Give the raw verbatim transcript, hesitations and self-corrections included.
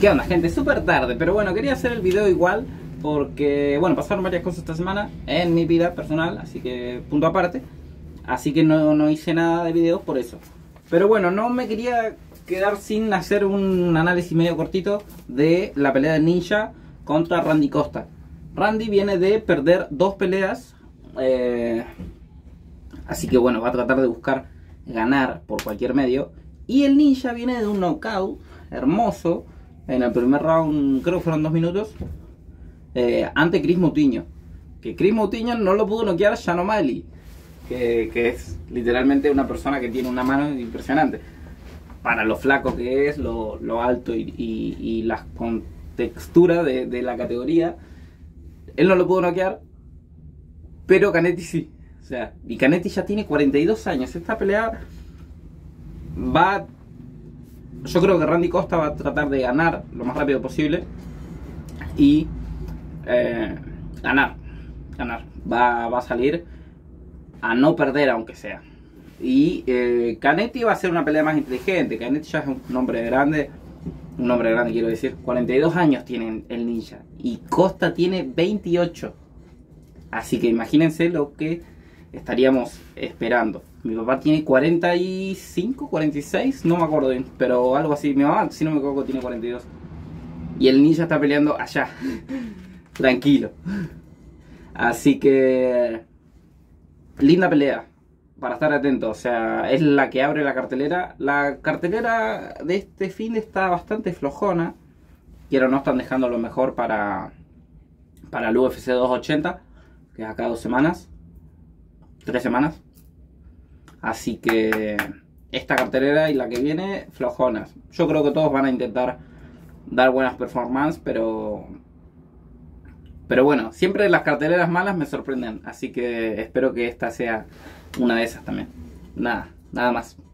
¿Qué onda, gente? Súper tarde, pero bueno, quería hacer el video igual porque, bueno, pasaron varias cosas esta semana en mi vida personal, así que punto aparte. Así que no, no hice nada de videos por eso. Pero bueno, no me quería quedar sin hacer un análisis medio cortito de la pelea de Ninja contra Randy Costa. Randy viene de perder dos peleas, eh, así que bueno, va a tratar de buscar ganar por cualquier medio. Y el Ninja viene de un knockout hermoso en el primer round, creo que fueron dos minutos, eh, ante Chris Moutinho. Que Chris Moutinho no lo pudo noquear Sean O'Malley, que, que es literalmente una persona que tiene una mano impresionante. Para lo flaco que es, lo, lo alto y, y, y la contextura de, de la categoría, él no lo pudo noquear, pero Canetti sí. O sea, y Canetti ya tiene cuarenta y dos años. Esta pelea va... Yo creo que Randy Costa va a tratar de ganar lo más rápido posible y eh, ganar, ganar. Va, va a salir a no perder aunque sea. Y eh, Canetti va a ser una pelea más inteligente. Canetti ya es un hombre grande, un hombre grande quiero decir, cuarenta y dos años tiene el Ninja y Costa tiene veintiocho. Así que imagínense lo que estaríamos esperando. Mi papá tiene cuarenta y cinco, cuarenta y seis, no me acuerdo bien, pero algo así. Mi mamá, si no me equivoco, tiene cuarenta y dos. Y el Ninja está peleando allá, tranquilo. Así que linda pelea, para estar atento. O sea, es la que abre la cartelera. La cartelera de este fin está bastante flojona. Quiero no están dejando lo mejor para, para el U F C doscientos ochenta, que es acá dos semanas, tres semanas. Así que esta cartelera y la que viene, flojonas. Yo creo que todos van a intentar dar buenas performances, pero... Pero bueno, siempre las carteleras malas me sorprenden. Así que espero que esta sea una de esas también. Nada, nada más.